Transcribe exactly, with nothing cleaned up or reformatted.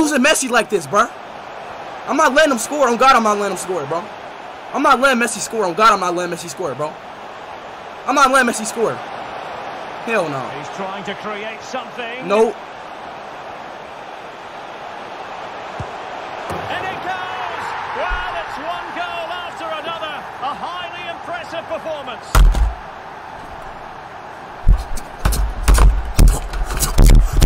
losing Messi like this, bro. I'm not letting him score. On God, I'm not letting him score, bro. I'm not letting Messi score. On God, I'm not letting Messi score, bro. I'm not letting Messi score. Hell no. He's trying to create something. Nope. And it goes! Well, it's one goal after another. A highly impressive performance.